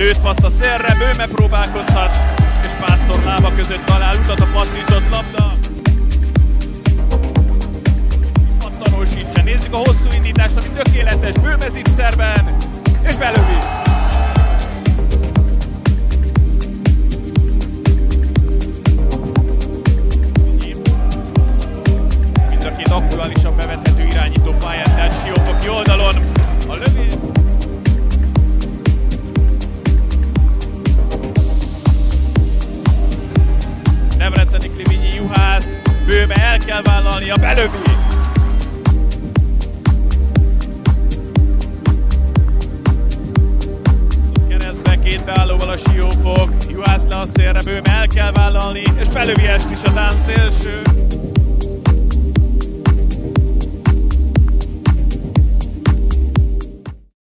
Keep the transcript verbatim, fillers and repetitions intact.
Lőtt passz a szélre, Böhme próbálkozhat, és Pásztor lába között talál utat a pattintott labda. Pattanó sincsen. Nézzük a hosszú indítást, ami tökéletes. Böhme zicserben, és belövi. Mind a két aktuálisan bevethető irányító pályán, tehát Siófoki oldalon a lövés. Debreceni Klivinyi Juhász, Böhme el kell vállalnia, belövi! Keresztbe két beállóval a Siófok, Juhász le a szélre, Böhme el kell vállalni, és belövi est is a dán szélső.